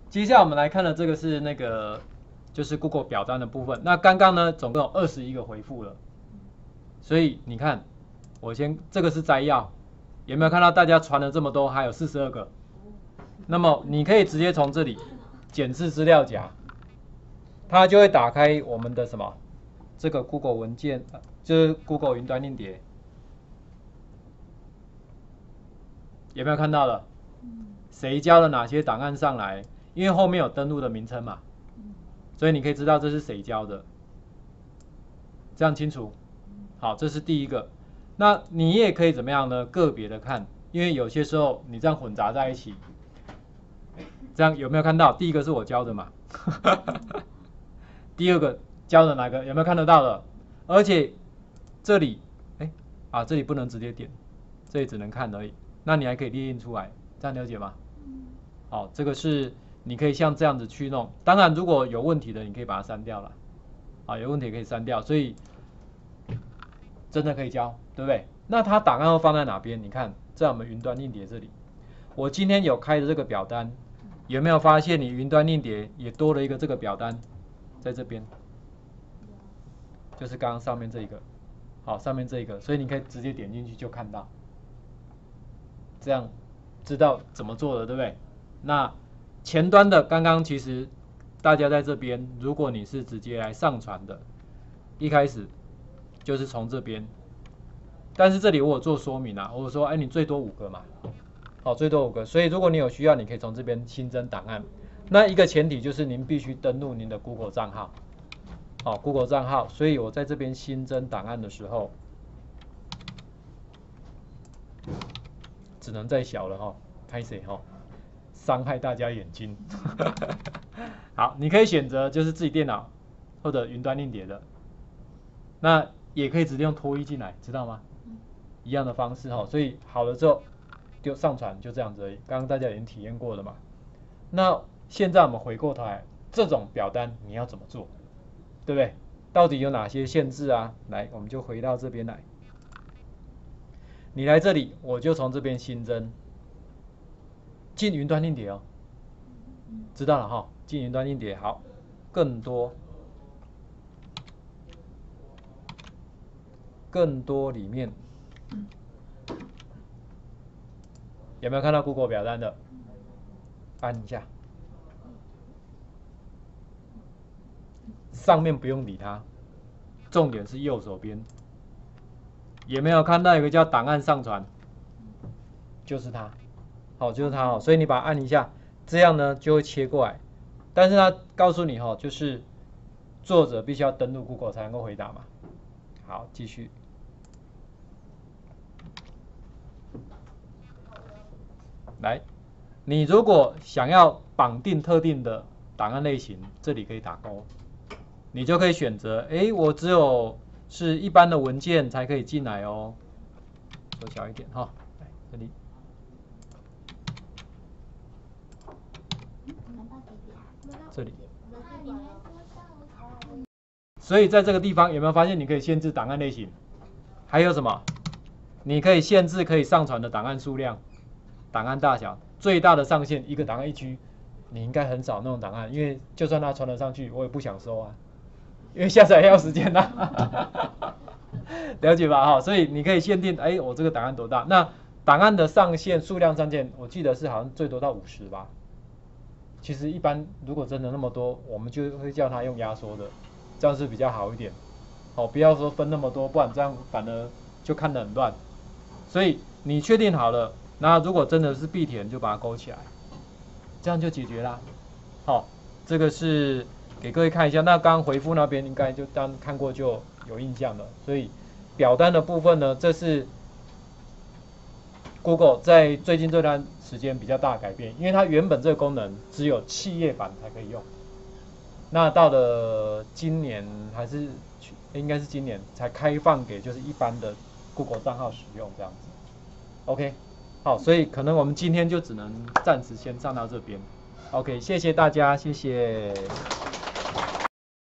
接下来我们来看的这个是那个就是 Google 表单的部分。那刚刚呢，总共有21个回复了，所以你看，这个是摘要，有没有看到大家传了这么多，还有42个？那么你可以直接从这里检视资料夹，它就会打开我们的什么？这个 Google 文件，就是 Google 云端硬碟，有没有看到了？谁交了哪些档案上来？因为后面有登录的名称嘛，所以你可以知道这是谁交的，这样清楚？好，这是第一个。那你也可以怎么样呢？个别的看，因为有些时候你这样混杂在一起，这样有没有看到？第一个是我交的嘛，第二个交的哪个？有没有看得到的？而且这里，这里不能直接点，这里只能看而已。那你还可以列印出来，这样了解吗？好，这个是你可以像这样子去弄。当然，如果有问题的，你可以把它删掉了。啊，有问题可以删掉，所以真的可以交，对不对？那它档案会放在哪边？你看，在我们云端硬碟这里。我今天有开的这个表单，有没有发现你云端硬碟也多了一个这个表单，在这边，就是刚刚上面这一个，好，上面这一个，所以你可以直接点进去就看到，这样知道怎么做的，对不对？那前端的刚刚其实大家在这边，如果你是直接来上传的，一开始就是从这边，但是这里我有做说明啊，我说，你最多5个嘛，好，最多5个，所以如果你有需要，你可以从这边新增档案。那一个前提就是您必须登录您的 Google 账号，好 ，Google 账号，所以我在这边新增档案的时候，只能再小了哈，拍谁哈，伤害大家眼睛。好，你可以选择就是自己电脑或者云端硬碟的，那也可以直接用拖衣进来，知道吗？一样的方式哈，所以好了之后就上传，就这样子而已。刚刚大家已经体验过了嘛。那现在我们回过头来，这种表单你要怎么做，对不对？到底有哪些限制啊？来，我们就回到这边来。你来这里，我就从这边新增，进云端硬碟哦，知道了哈，进云端硬碟好，更多里面有没有看到 Google 表单的？按一下，上面不用理它，重点是右手边，有没有看到有个叫档案上传？就是它，好，就是它哦。所以你把它按一下，这样呢就会切过来。但是它告诉你就是作者必须要登录 Google 才能够回答嘛。好，继续。来，你如果想要绑定特定的档案类型，这里可以打勾，你就可以选择，我只有是一般的文件才可以进来哦。缩小一点哈，来这里。这里。所以在这个地方有没有发现你可以限制档案类型？还有什么？你可以限制可以上传的档案数量、档案大小，最大的上限一个档案1 G， 你应该很少那种档案，因为就算它传得上去，我也不想收啊，因为下载要时间啊。了解吧？哈，所以你可以限定，我这个档案多大？那档案的上限数量上限，我记得是好像最多到50吧。其实一般如果真的那么多，我们就会叫它用压缩的，这样是比较好一点。不要说分那么多，不然这样反而就看得很乱。所以你确定好了，那如果真的是必填，就把它勾起来，这样就解决啦。好，这个是给各位看一下。那刚刚回复那边应该就当看过就有印象了。所以表单的部分呢，这是 Google 在最近这段时间比较大的改变，因为它原本这个功能只有企业版才可以用，那到了今年还是应该是今年才开放给就是一般的 Google 账号使用这样子。OK， 好，所以可能我们今天就只能暂时先上到这边。OK， 谢谢大家，谢谢。